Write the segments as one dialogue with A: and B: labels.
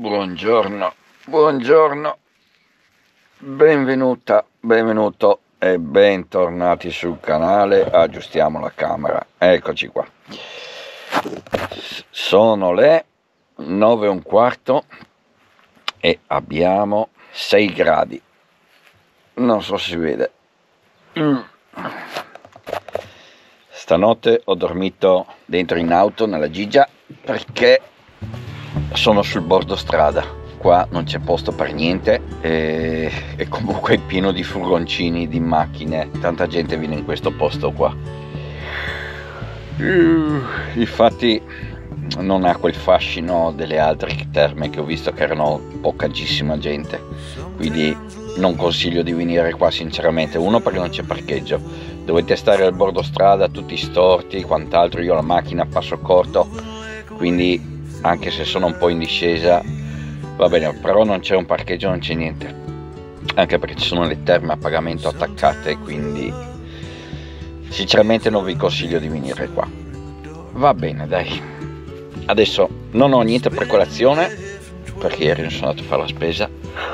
A: Buongiorno, buongiorno, benvenuta, benvenuto e bentornati sul canale. Aggiustiamo la camera, eccoci qua. Sono le 9:15 e abbiamo 6 gradi, non so se si vede. Stanotte ho dormito dentro in auto nella Gigia perché sono sul bordo strada, qua non c'è posto per niente e comunque è pieno di furgoncini, di macchine, tanta gente viene in questo posto qua. Infatti non ha quel fascino delle altre terme che ho visto che erano pochissima gente, quindi non consiglio di venire qua sinceramente. Uno, perché non c'è parcheggio, dovete stare al bordo strada tutti storti, quant'altro. Io la macchina passo corto, quindi anche se sono un po' in discesa va bene, però non c'è un parcheggio, non c'è niente, anche perché ci sono le terme a pagamento attaccate, quindi sinceramente non vi consiglio di venire qua. Va bene, dai, adesso non ho niente per colazione perché ieri non sono andato a fare la spesa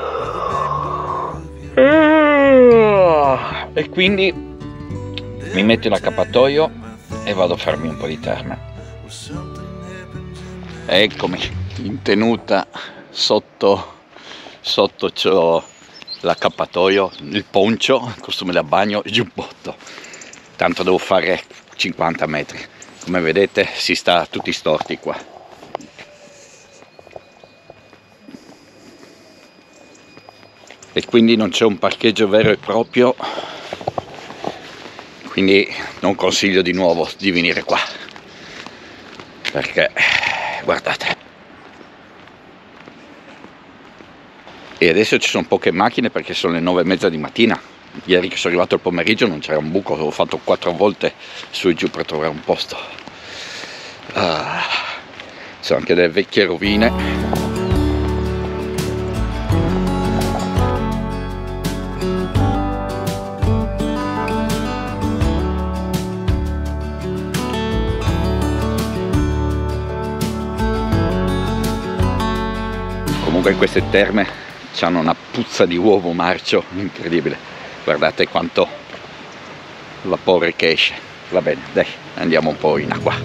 A: e quindi mi metto in accappatoio e vado a farmi un po' di terme. Eccomi in tenuta, sotto c'ho l'accappatoio, il poncio, il costume da bagno e giubbotto. Tanto devo fare 50 metri. Come vedete si sta tutti storti qua. E quindi non c'è un parcheggio vero e proprio, quindi non consiglio di nuovo di venire qua, perché guardate. E adesso ci sono poche macchine perché sono le 9:30 di mattina. Ieri che sono arrivato al pomeriggio non c'era un buco, ho fatto 4 volte su e giù per trovare un posto. Ci sono anche delle vecchie rovine. Comunque queste terme hanno una puzza di uovo marcio incredibile, guardate quanto vapore che esce. Va bene, dai, andiamo un po' in acqua.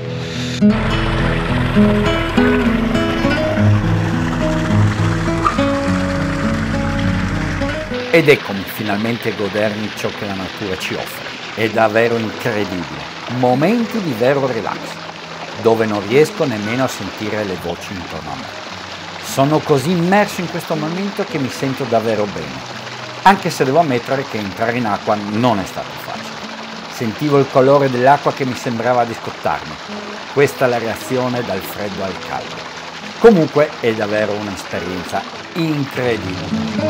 B: Ed eccomi finalmente a godermi ciò che la natura ci offre. È davvero incredibile, momenti di vero relax, dove non riesco nemmeno a sentire le voci intorno a me. Sono così immerso in questo momento che mi sento davvero bene, anche se devo ammettere che entrare in acqua non è stato facile. Sentivo il colore dell'acqua che mi sembrava di scottarmi. Questa è la reazione dal freddo al caldo. Comunque è davvero un'esperienza incredibile.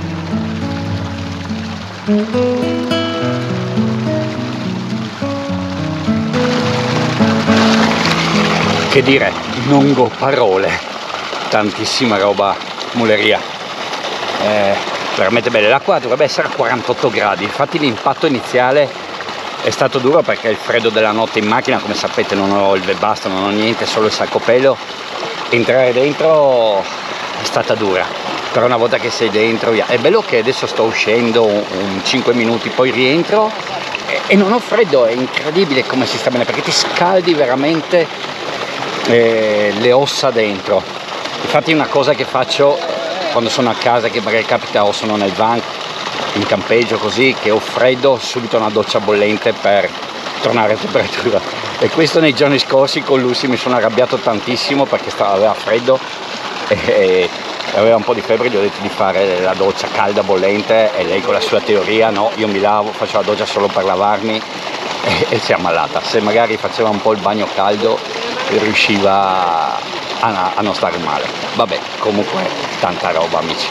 A: Che dire, non ho parole. Tantissima roba, muleria, veramente bene. L'acqua dovrebbe essere a 48 gradi, infatti l'impatto iniziale è stato duro perché il freddo della notte in macchina, come sapete non ho il webasto, non ho niente, solo il sacco pelo. Entrare dentro è stata dura, però una volta che sei dentro via. È bello che adesso sto uscendo un 5 minuti, poi rientro e non ho freddo, è incredibile come si sta bene perché ti scaldi veramente le ossa dentro. Infatti è una cosa che faccio quando sono a casa, che magari capita o sono nel van, in campeggio così, che ho freddo, subito una doccia bollente per tornare a temperatura. E questo nei giorni scorsi con Lucy mi sono arrabbiato tantissimo perché aveva freddo e aveva un po' di febbre, gli ho detto di fare la doccia calda bollente e lei con la sua teoria no, io mi lavo, faccio la doccia solo per lavarmi e si è ammalata. Se magari faceva un po' il bagno caldo riusciva a non stare male. Vabbè, comunque tanta roba, amici.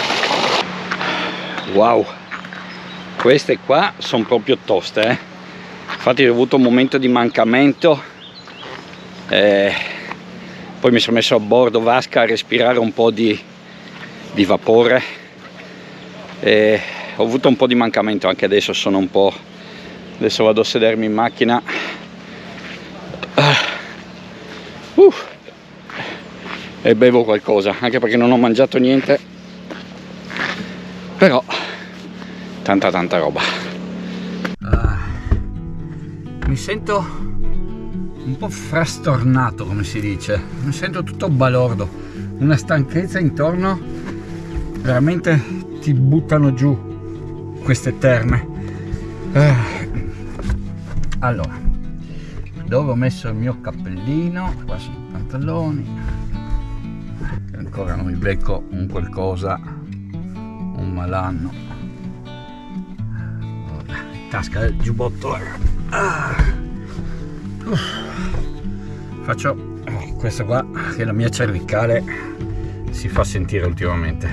A: Wow, queste qua sono proprio toste, infatti ho avuto un momento di mancamento, poi mi sono messo a bordo vasca a respirare un po' di vapore, ho avuto un po' di mancamento, anche adesso sono un po'. Adesso vado a sedermi in macchina. e bevo qualcosa, anche perché non ho mangiato niente, però tanta roba. Mi sento un po' frastornato, come si dice, mi sento tutto balordo, una stanchezza intorno, veramente ti buttano giù queste terme. Allora, dove ho messo il mio cappellino? Qua sono i pantaloni, ancora non mi becco un qualcosa, un malanno, tasca del giubbotto. Faccio questo qua, che la mia cervicale si fa sentire ultimamente.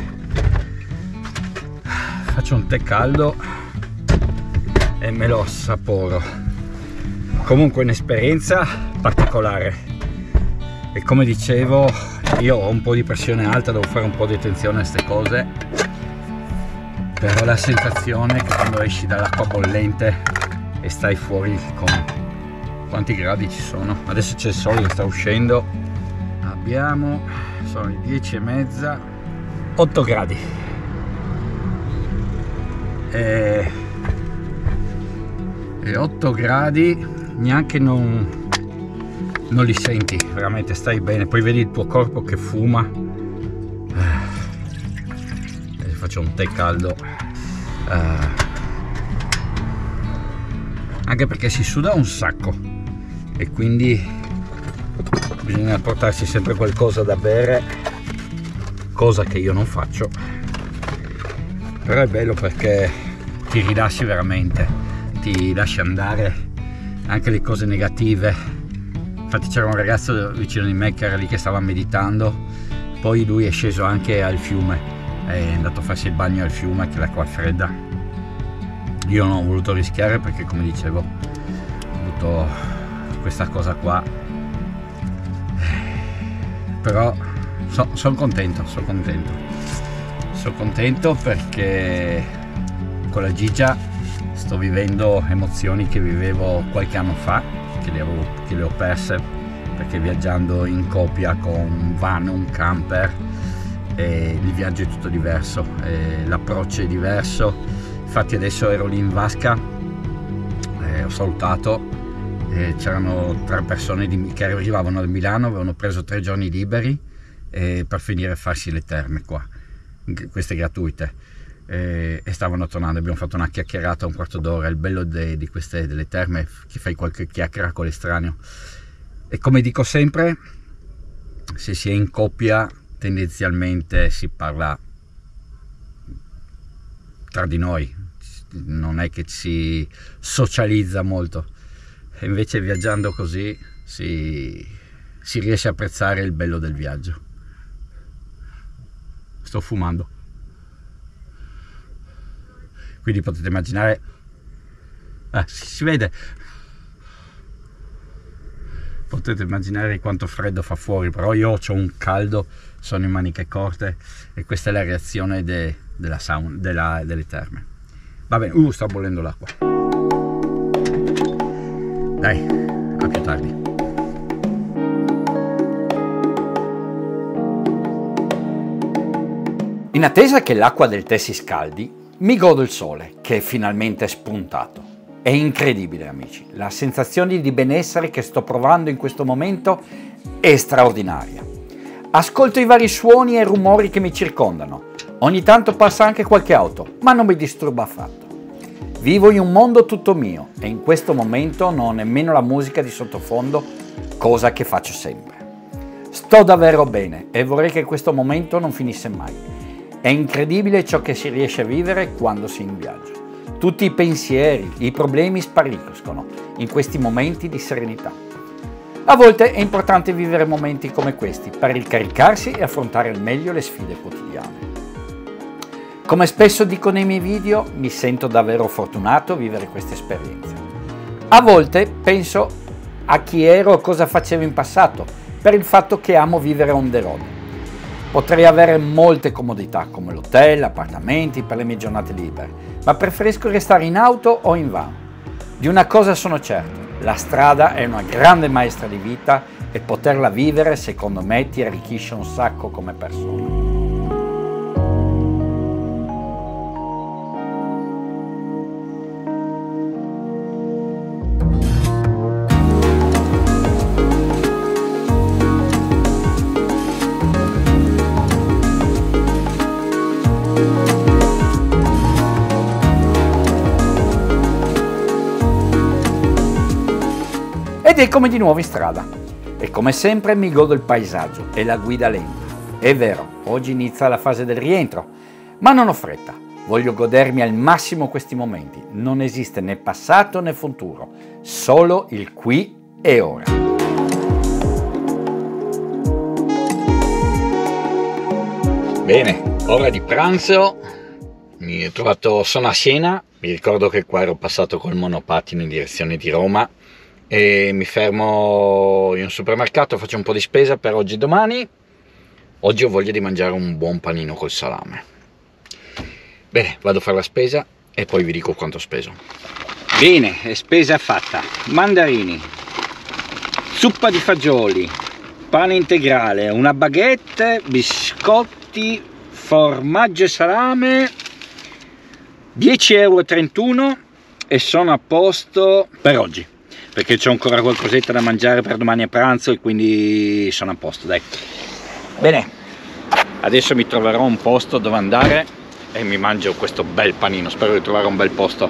A: Faccio un tè caldo e me lo assaporo. Comunque un'esperienza particolare, e come dicevo io ho un po' di pressione alta, devo fare un po' di attenzione a queste cose, però la sensazione che quando esci dall'acqua bollente e stai fuori con quanti gradi ci sono, adesso c'è il sole che sta uscendo, sono le 10:30, 8 gradi e 8 gradi neanche non li senti, veramente stai bene, poi vedi il tuo corpo che fuma. Adesso faccio un tè caldo, anche perché si suda un sacco e quindi bisogna portarsi sempre qualcosa da bere, cosa che io non faccio, però è bello perché ti rilassi veramente, ti lasci andare anche le cose negative. Infatti c'era un ragazzo vicino di me che era lì che stava meditando, poi lui è sceso anche al fiume, è andato a farsi il bagno al fiume, che l'acqua è fredda. Io non ho voluto rischiare perché, come dicevo, ho avuto questa cosa qua, però sono contento perché con la Gigia sto vivendo emozioni che vivevo qualche anno fa, che le ho perse, perché viaggiando in coppia con un van, un camper, il viaggio è tutto diverso, l'approccio è diverso. Infatti adesso ero lì in vasca, ho salutato, c'erano 3 persone che arrivavano da Milano, avevano preso 3 giorni liberi per finire a farsi le terme qua, queste gratuite, e stavano tornando. Abbiamo fatto una chiacchierata, un quarto d'ora. Il bello di queste delle terme, che fai qualche chiacchiera con l'estraneo, e come dico sempre, se si è in coppia tendenzialmente si parla tra di noi, non è che si socializza molto, e invece viaggiando così si riesce a apprezzare il bello del viaggio. Sto fumando, quindi potete immaginare, si vede, potete immaginare quanto freddo fa fuori, però io ho un caldo, sono in maniche corte, e questa è la reazione della sauna, delle terme. Va bene, sta bollendo l'acqua. Dai, a più tardi.
B: In attesa che l'acqua del tè si scaldi, mi godo il sole che è finalmente spuntato. È incredibile, amici, la sensazione di benessere che sto provando in questo momento è straordinaria. Ascolto i vari suoni e rumori che mi circondano. Ogni tanto passa anche qualche auto, ma non mi disturba affatto. Vivo in un mondo tutto mio e in questo momento non ho nemmeno la musica di sottofondo, cosa che faccio sempre. Sto davvero bene e vorrei che questo momento non finisse mai. È incredibile ciò che si riesce a vivere quando si è in viaggio. Tutti i pensieri, i problemi spariscono in questi momenti di serenità. A volte è importante vivere momenti come questi per ricaricarsi e affrontare al meglio le sfide quotidiane. Come spesso dico nei miei video, mi sento davvero fortunato a vivere queste esperienze. A volte penso a chi ero e cosa facevo in passato, per il fatto che amo vivere on the road. Potrei avere molte comodità come l'hotel, appartamenti per le mie giornate libere, ma preferisco restare in auto o in van. Di una cosa sono certo, la strada è una grande maestra di vita e poterla vivere secondo me ti arricchisce un sacco come persona. Ed eccomi di nuovo in strada e come sempre mi godo il paesaggio e la guida lenta. È vero, oggi inizia la fase del rientro, ma non ho fretta. Voglio godermi al massimo questi momenti. Non esiste né passato né futuro, solo il qui e ora.
A: Bene, ora di pranzo. Mi ho trovato, sono a Siena, mi ricordo che qua ero passato col monopattino in direzione di Roma e mi fermo in un supermercato, faccio un po' di spesa per oggi e domani. Oggi ho voglia di mangiare un buon panino col salame. Bene, vado a fare la spesa e poi vi dico quanto ho speso. Bene, spesa fatta. Mandarini, zuppa di fagioli, pane integrale, una baguette, biscotti, formaggio e salame, 10,31 € e sono a posto per oggi, perché c'ho ancora qualcosetta da mangiare per domani a pranzo e quindi sono a posto, dai. Bene, adesso mi troverò un posto dove andare e mi mangio questo bel panino, spero di trovare un bel posto.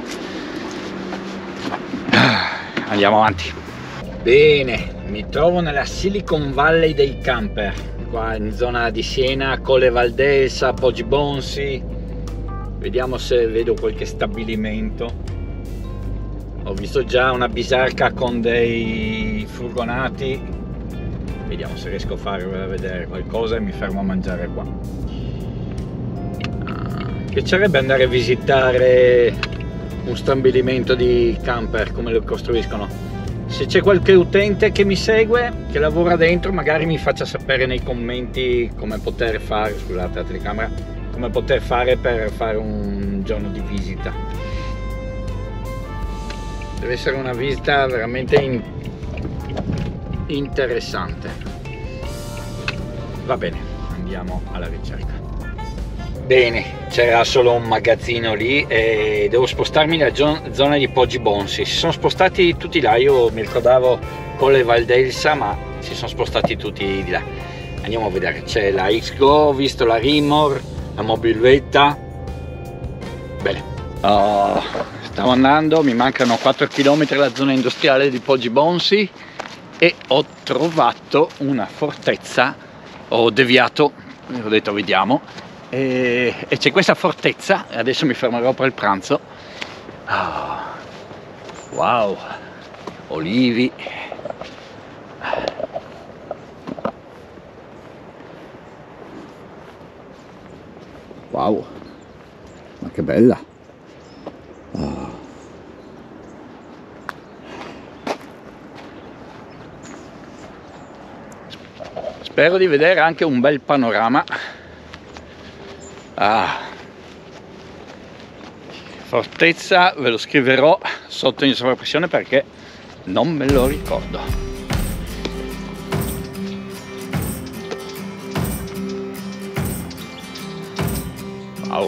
A: Andiamo avanti. Bene, mi trovo nella Silicon Valley dei camper, qua in zona di Siena, Colle Valdelsa, Poggio Bonsi. Vediamo se vedo qualche stabilimento. Ho visto già una bisarca con dei furgonati, vediamo se riesco a fare vedere qualcosa e mi fermo a mangiare qua. Piacerebbe andare a visitare un stabilimento di camper, come lo costruiscono. Se c'è qualche utente che mi segue, che lavora dentro, magari mi faccia sapere nei commenti come poter fare, scusate la telecamera, come poter fare per fare un giorno di visita. Deve essere una visita veramente interessante. Va bene, andiamo alla ricerca. Bene, c'era solo un magazzino lì e devo spostarmi nella zona di Poggio Bonsi. Si sono spostati tutti là, io mi ricordavo Colle Valdelsa, ma si sono spostati tutti di là. Andiamo a vedere, c'è la XGO, ho visto la Rimor, la mobiletta. Bene. Stavo andando, mi mancano 4 km alla zona industriale di Poggio Bonsi e ho trovato una fortezza. Ho deviato, ho detto vediamo, e c'è questa fortezza e adesso mi fermerò per il pranzo. Wow, olivi. Wow, ma che bella. Spero di vedere anche un bel panorama. Fortezza, ve lo scriverò sotto in sovrappressione perché non me lo ricordo. Wow.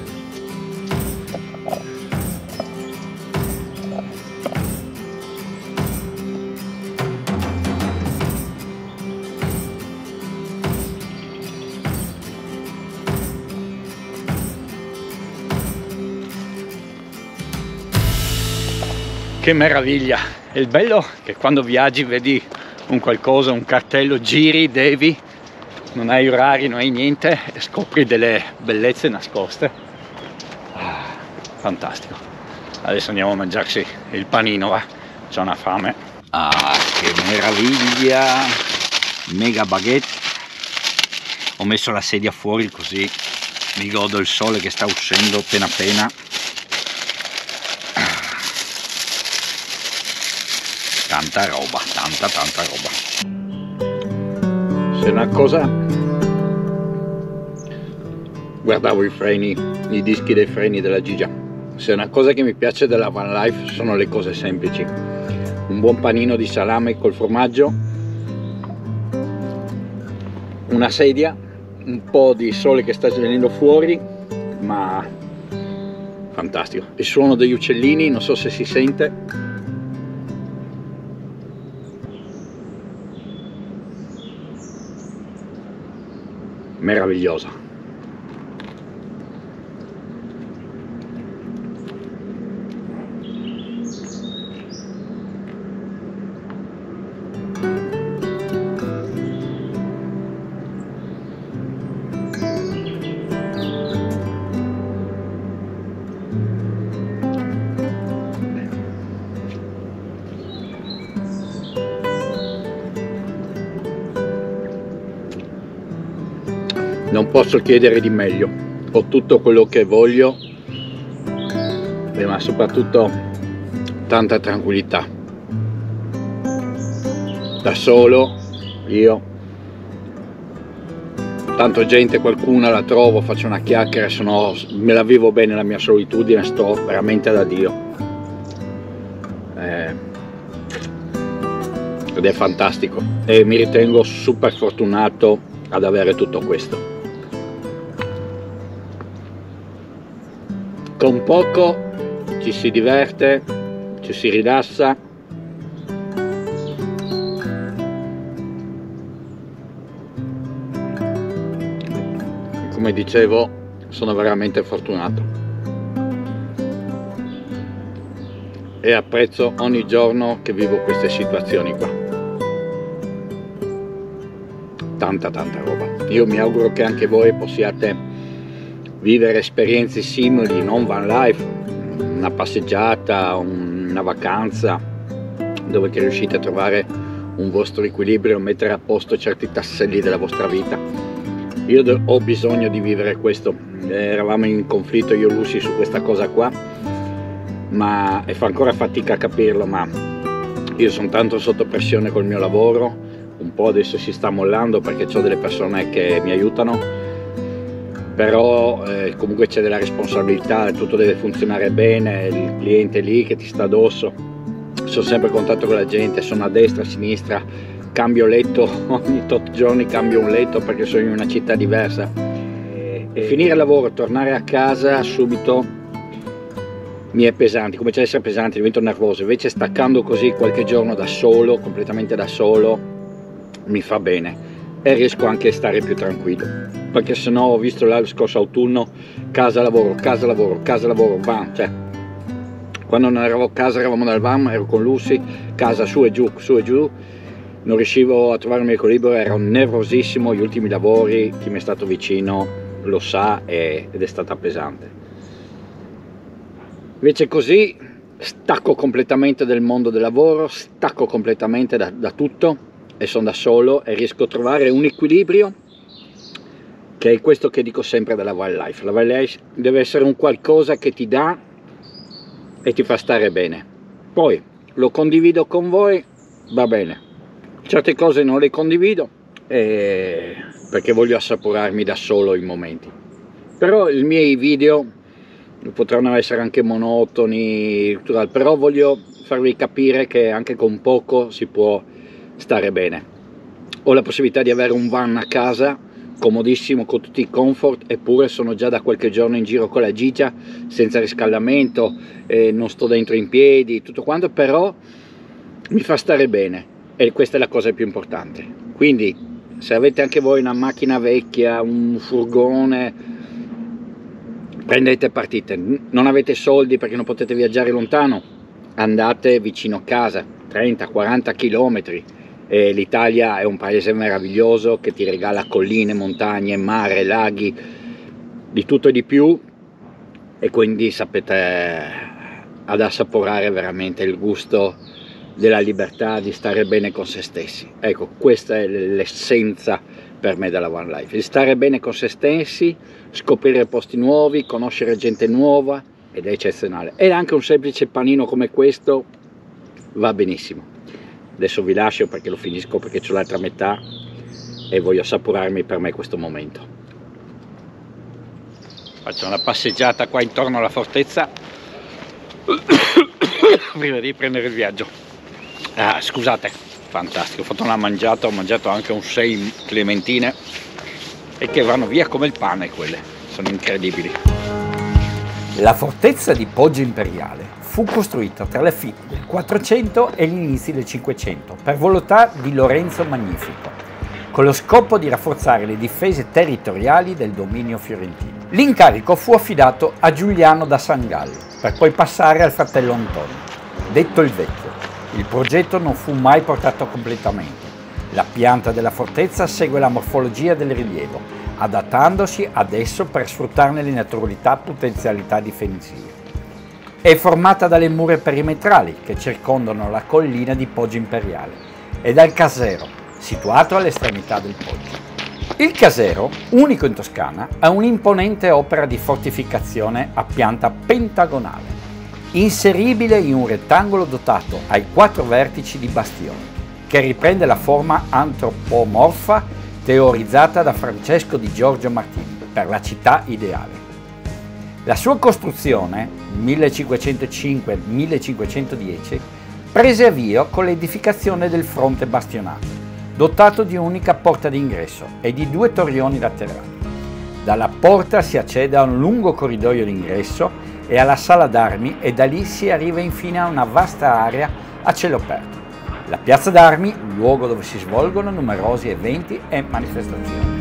A: Che meraviglia! E il bello è che quando viaggi vedi un qualcosa, un cartello, giri, devi, non hai orari, non hai niente e scopri delle bellezze nascoste. Fantastico! Adesso andiamo a mangiarci il panino, va? C'ho una fame. Che meraviglia! Mega baguette. Ho messo la sedia fuori così mi godo il sole che sta uscendo appena appena. Tanta roba, tanta roba. Se una cosa, guardavo i freni, i dischi dei freni della Gigia. Se una cosa che mi piace della van life sono le cose semplici. Un buon panino di salame col formaggio,
B: una sedia, un po' di sole che sta venendo fuori, ma fantastico. Il suono degli uccellini, non so se si sente. Meravigliosa. Non posso chiedere di meglio, ho tutto quello che voglio, ma soprattutto tanta tranquillità. Da solo, io, tanto gente, qualcuna la trovo, faccio una chiacchiera, me la vivo bene la mia solitudine, sto veramente da Dio. Ed è fantastico e mi ritengo super fortunato ad avere tutto questo. Con poco ci si diverte, ci si rilassa. Come dicevo, sono veramente fortunato e apprezzo ogni giorno che vivo queste situazioni qua. Tanta roba. Io mi auguro che anche voi possiate vivere esperienze simili, non van life, una passeggiata, una vacanza, dove che riuscite a trovare un vostro equilibrio, mettere a posto certi tasselli della vostra vita. Io ho bisogno di vivere questo. Eravamo in conflitto io e Lucy su questa cosa qua, e fa ancora fatica a capirlo, ma io sono tanto sotto pressione col mio lavoro, un po' adesso si sta mollando perché ho delle persone che mi aiutano, però comunque c'è della responsabilità, tutto deve funzionare bene, il cliente lì che ti sta addosso, sono sempre in contatto con la gente, sono a destra, a sinistra, cambio letto, ogni tot giorni cambio un letto perché sono in una città diversa e finire il lavoro, tornare a casa subito mi è pesante, comincia ad essere pesante, divento nervoso, invece staccando così qualche giorno da solo, completamente da solo, mi fa bene e riesco anche a stare più tranquillo, perché se no ho visto l'anno scorso autunno casa lavoro, van, cioè quando non ero a casa eravamo nel van, ero con Lucy, casa su e giù, non riuscivo a trovarmi equilibrio, ero nervosissimo, gli ultimi lavori, chi mi è stato vicino lo sa ed è stata pesante. Invece così stacco completamente del mondo del lavoro, stacco completamente da tutto e sono da solo e riesco a trovare un equilibrio, che è questo che dico sempre della van life. La van life deve essere un qualcosa che ti dà e ti fa stare bene, poi lo condivido con voi, va bene, certe cose non le condivido perché voglio assaporarmi da solo i momenti, però i miei video potranno essere anche monotoni, però voglio farvi capire che anche con poco si può stare bene. Ho la possibilità di avere un van a casa comodissimo con tutti i comfort, eppure sono già da qualche giorno in giro con la Gigia senza riscaldamento, non sto dentro in piedi, tutto quanto, però mi fa stare bene e questa è la cosa più importante. Quindi se avete anche voi una macchina vecchia, un furgone, prendete e partite. Non avete soldi perché non potete viaggiare lontano, andate vicino a casa, 30-40 km. L'Italia è un paese meraviglioso che ti regala colline, montagne, mare, laghi, di tutto e di più, e quindi sapete ad assaporare veramente il gusto della libertà di stare bene con se stessi. Ecco, questa è l'essenza per me della van life, di stare bene con se stessi, scoprire posti nuovi, conoscere gente nuova, ed è eccezionale. E anche un semplice panino come questo va benissimo. Adesso vi lascio perché lo finisco, perché c'ho l'altra metà e voglio assaporarmi per me questo momento. Faccio una passeggiata qua intorno alla fortezza prima di prendere il viaggio. Scusate,
A: fantastico. Ho fatto una mangiata, ho mangiato anche un 6 clementine e che vanno via come il pane, quelle sono incredibili.
B: La fortezza di Poggio Imperiale fu costruita tra la fine del 400 e gli inizi del 500 per volontà di Lorenzo Magnifico, con lo scopo di rafforzare le difese territoriali del dominio fiorentino. L'incarico fu affidato a Giuliano da San Gallo, per poi passare al fratello Antonio, detto il Vecchio. Il progetto non fu mai portato a completamento. La pianta della fortezza segue la morfologia del rilievo, adattandosi ad esso per sfruttarne le naturalità potenzialità difensive. È formata dalle mura perimetrali che circondano la collina di Poggio Imperiale e dal casero, situato all'estremità del Poggio. Il casero, unico in Toscana, è un'imponente opera di fortificazione a pianta pentagonale, inseribile in un rettangolo dotato ai 4 vertici di bastione, che riprende la forma antropomorfa teorizzata da Francesco di Giorgio Martini per la città ideale. La sua costruzione, 1505-1510, prese avvio con l'edificazione del fronte bastionato, dotato di un'unica porta d'ingresso e di 2 torrioni laterali. Dalla porta si accede a un lungo corridoio d'ingresso e alla sala d'armi e da lì si arriva infine a una vasta area a cielo aperto. La piazza d'armi, luogo dove si svolgono numerosi eventi e manifestazioni.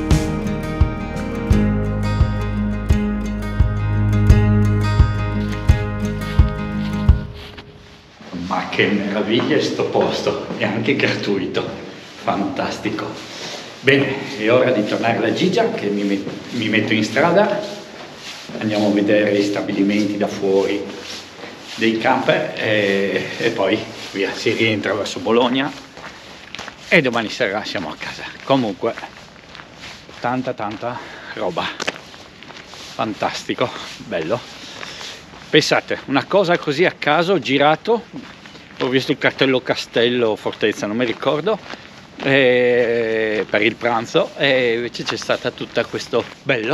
A: Ma che meraviglia sto posto, è anche gratuito, fantastico. Bene, è ora di tornare alla Gigia, che mi metto in strada, andiamo a vedere gli stabilimenti da fuori dei camper e poi via, si rientra verso Bologna e domani sera siamo a casa. Comunque, tanta roba, fantastico, bello. Pensate, una cosa così a caso, ho girato, ho visto il cartello castello fortezza, non mi ricordo, per il pranzo, e invece c'è stata tutta questo bello.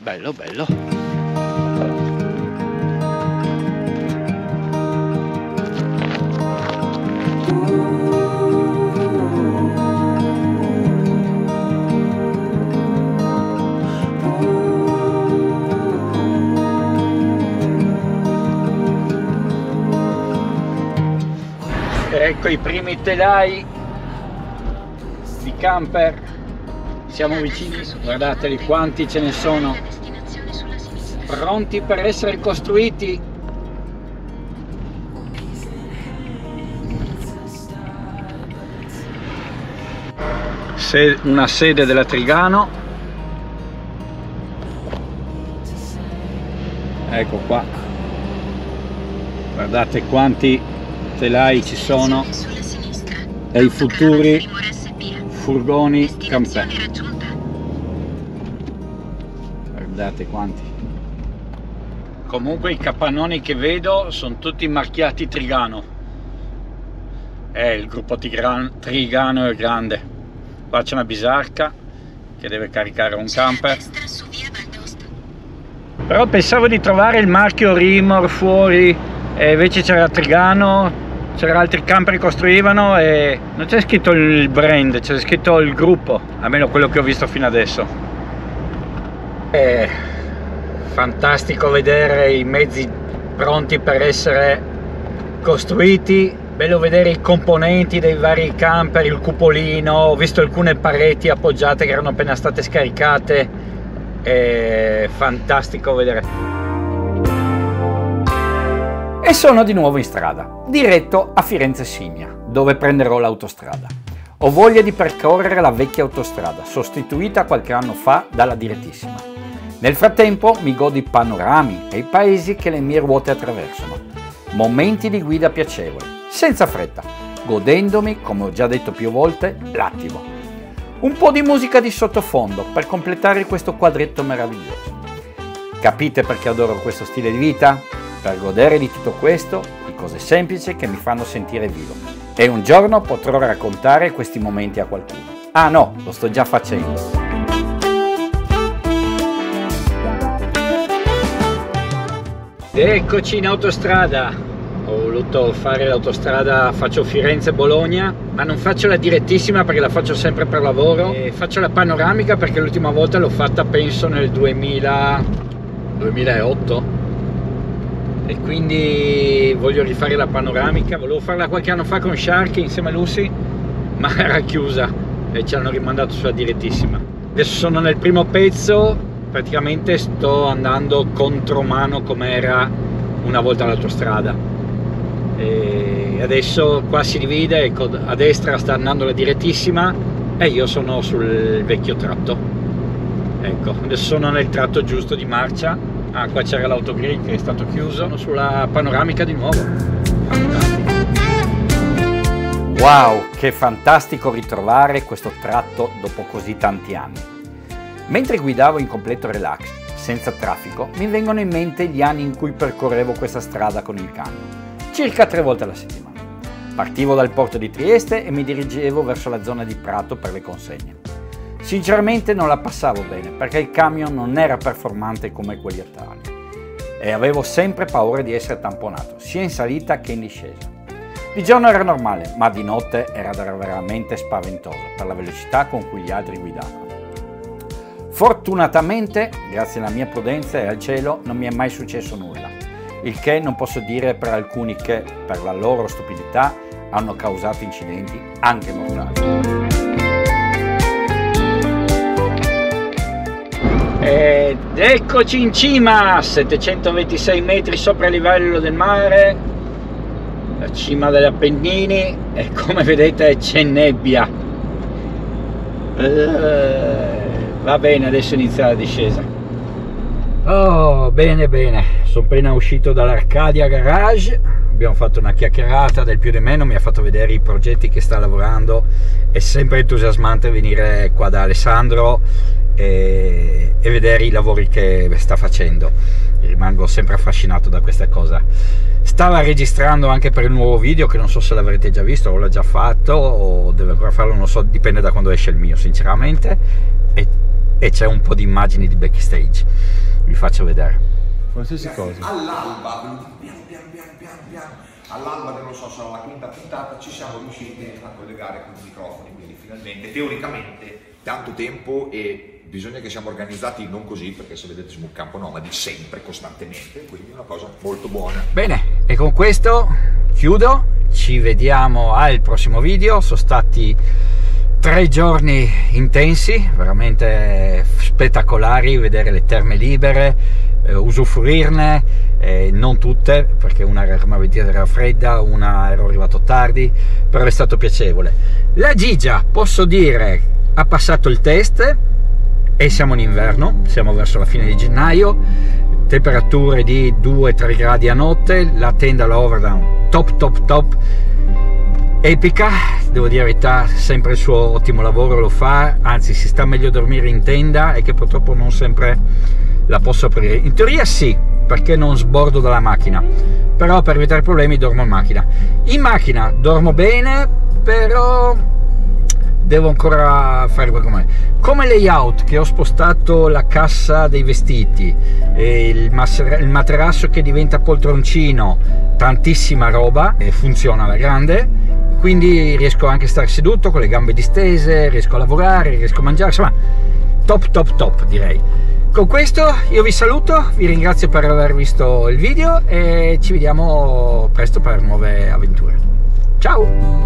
A: Ecco i primi telai di camper, siamo vicini, guardateli quanti ce ne sono, pronti per essere costruiti. Una sede della Trigano, ecco qua, guardate quanti telai ci sono e i futuri furgoni camper, guardate quanti. Comunque i capannoni che vedo sono tutti marchiati Trigano, il gruppo Trigano è grande. Qua c'è una bisarca che deve caricare un camper, però pensavo di trovare il marchio Rimor fuori e invece c'era Trigano, c'erano altri camper che costruivano e non c'è scritto il brand, c'è scritto il gruppo, almeno quello che ho visto fino adesso. È fantastico vedere i mezzi pronti per essere costruiti, bello vedere i componenti dei vari camper, il cupolino, ho visto alcune pareti appoggiate che erano appena state scaricate, è fantastico vedere.
B: E sono di nuovo in strada, diretto a Firenze Signa, dove prenderò l'autostrada. Ho voglia di percorrere la vecchia autostrada, sostituita qualche anno fa dalla direttissima. Nel frattempo mi godo i panorami e i paesi che le mie ruote attraversano. Momenti di guida piacevoli, senza fretta, godendomi, come ho già detto più volte, l'attimo. Un po' di musica di sottofondo per completare questo quadretto meraviglioso. Capite perché adoro questo stile di vita? Per godere di tutto questo, di cose semplici che mi fanno sentire vivo. E un giorno potrò raccontare questi momenti a qualcuno. Ah no, lo sto già facendo.
A: Eccoci in autostrada, Ho voluto fare l'autostrada, faccio Firenze-Bologna, ma non faccio la direttissima perché la faccio sempre per lavoro, e faccio la panoramica perché l'ultima volta l'ho fatta penso nel 2008, e quindi voglio rifare la panoramica. Volevo farla qualche anno fa con Sharky insieme a Lucy, ma era chiusa e ci hanno rimandato sulla direttissima. Adesso sono nel primo pezzo, praticamente sto andando contromano come era una volta l'autostrada. E adesso qua si divide, ecco, a destra sta andando la direttissima e io sono sul vecchio tratto. Ecco, adesso sono nel tratto giusto di marcia. Ah, qua c'era l'autogrill che è stato chiuso. Sono sulla panoramica di nuovo. Fantastico.
B: Wow, che fantastico ritrovare questo tratto dopo così tanti anni. Mentre guidavo in completo relax, senza traffico, mi vengono in mente gli anni in cui percorrevo questa strada con il camion, circa 3 volte alla settimana. Partivo dal porto di Trieste e mi dirigevo verso la zona di Prato per le consegne. Sinceramente non la passavo bene perché il camion non era performante come quelli attuali e avevo sempre paura di essere tamponato, sia in salita che in discesa. Di giorno era normale, ma di notte era veramente spaventoso per la velocità con cui gli altri guidavano. Fortunatamente, grazie alla mia prudenza e al cielo, non mi è mai successo nulla, il che non posso dire per alcuni che, per la loro stupidità, hanno causato incidenti anche mortali.
A: Ed eccoci in cima, 726 metri sopra il livello del mare, la cima degli Appennini, e come vedete c'è nebbia. Va bene, adesso inizia la discesa. Oh, bene bene, sono appena uscito dall'Arcadia Garage, abbiamo fatto una chiacchierata del più di meno, mi ha fatto vedere i progetti che sta lavorando. È sempre entusiasmante venire qua da Alessandro e vedere i lavori che sta facendo. Rimango sempre affascinato da questa cosa. Stava registrando anche per il nuovo video, che non so se l'avrete già visto o l'ha già fatto o deve ancora farlo, non so, dipende da quando esce il mio sinceramente, e c'è un po' di immagini di backstage, vi faccio vedere
C: qualsiasi cosa.
D: All'alba, piano, all'alba, non lo so, sarà la quinta puntata, ci siamo riusciti a collegare con i microfoni, quindi finalmente, teoricamente, tanto tempo, e bisogna che siamo organizzati non così, perché se vedete siamo un campo nomadi sempre, costantemente, quindi è una cosa molto buona.
A: Bene, e con questo chiudo, ci vediamo al prossimo video. Sono stati 3 giorni intensi, veramente spettacolari, vedere le terme libere, usufruirne, non tutte, perché una era fredda, una ero arrivato tardi, però è stato piacevole. La Gigia, posso dire, ha passato il test e siamo in inverno, siamo verso la fine di gennaio, temperature di 2-3 gradi a notte, la tenda, la overdown top, epica, devo dire la verità, sempre il suo ottimo lavoro lo fa, anzi si sta meglio a dormire in tenda, e che purtroppo non sempre la posso aprire. In teoria sì, perché non sbordo dalla macchina, però per evitare problemi dormo in macchina. In macchina dormo bene, però devo ancora fare qualcosa. Come layout, che ho spostato la cassa dei vestiti, il materasso che diventa poltroncino, tantissima roba, e funziona alla grande, quindi riesco anche a stare seduto con le gambe distese, riesco a lavorare, riesco a mangiare, insomma top direi. Con questo io vi saluto, vi ringrazio per aver visto il video e ci vediamo presto per nuove avventure. Ciao!